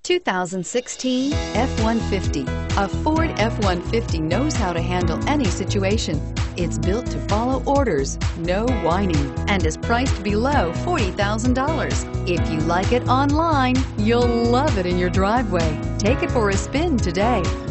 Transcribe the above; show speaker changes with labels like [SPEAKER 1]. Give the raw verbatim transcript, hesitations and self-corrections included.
[SPEAKER 1] two thousand sixteen F one fifty. A Ford F one fifty knows how to handle any situation. It's built to follow orders, no whining, and is priced below forty thousand dollars. If you like it online, you'll love it in your driveway. Take it for a spin today.